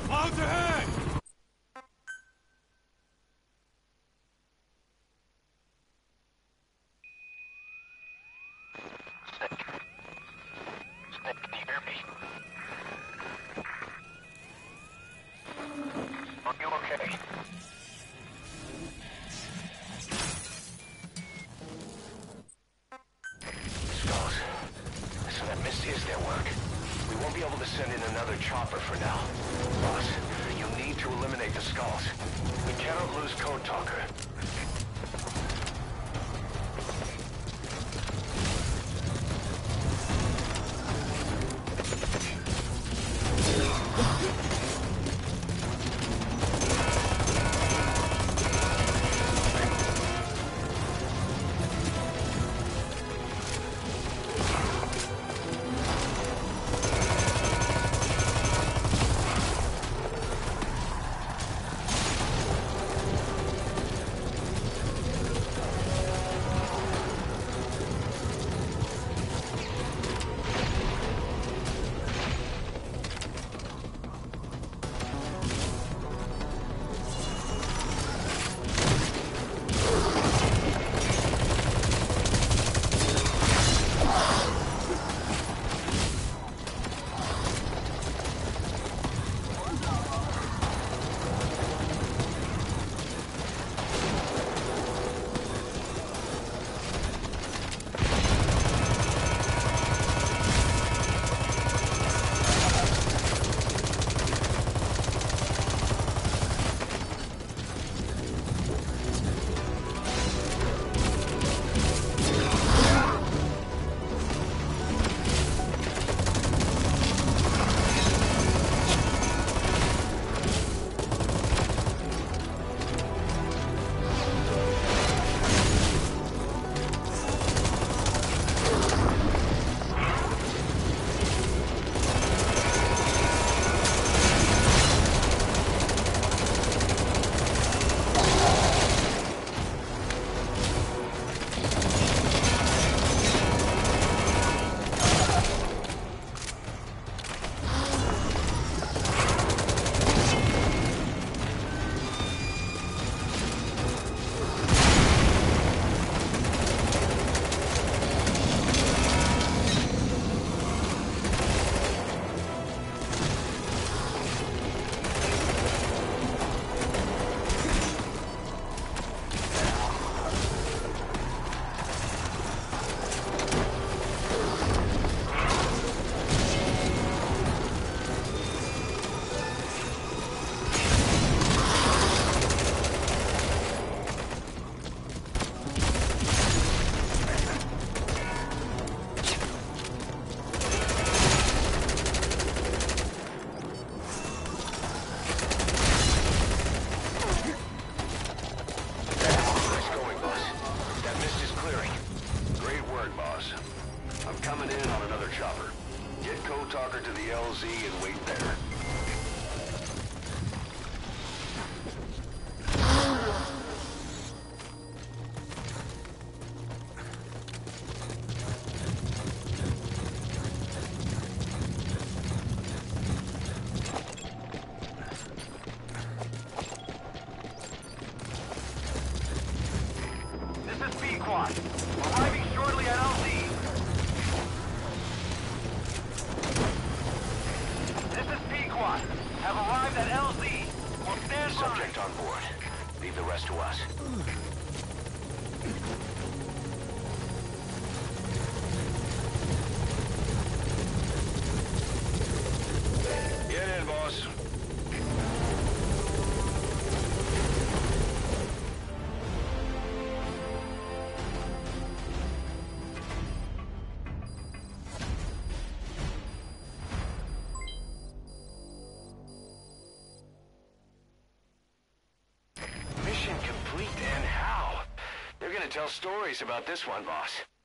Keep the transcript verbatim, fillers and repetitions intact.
Clouds ahead! Snake, can you hear me? Are you okay? Skulls. So that Misty is their work. We won't be able to send in another chopper for now. Boss, you need to eliminate the Skulls. We cannot lose Code Talker. Talker to the L Z and wait there. This is B-Quad. Arriving shortly at L Z. Have arrived at L Z. We'll stand by. Subject on board. Leave the rest to us. Get in, boss. Tell stories about this one, boss.